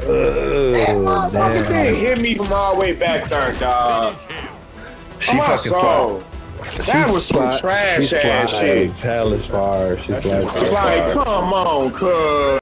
Motherfucker didn't hit me from all the way back there, dog. She fucking soul. That was some trash ass shit. Hell as far. She's like, come on, cuz.